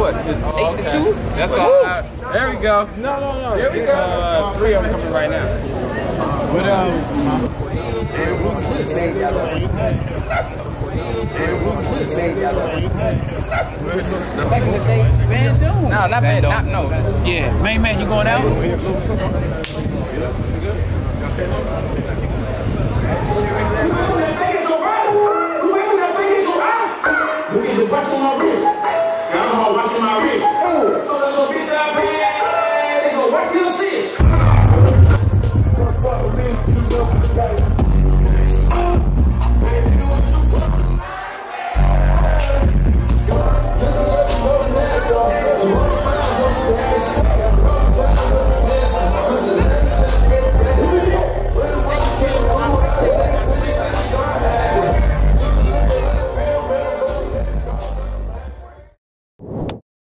what? To 8 to 2? That's all. There we go. No. There we go. 3 of them coming right now. But Back in the day, Van Doom. No, not Van Doom. No. Yeah, main man, you going out? Look at the watch on my wrist. I'm watching my wrist.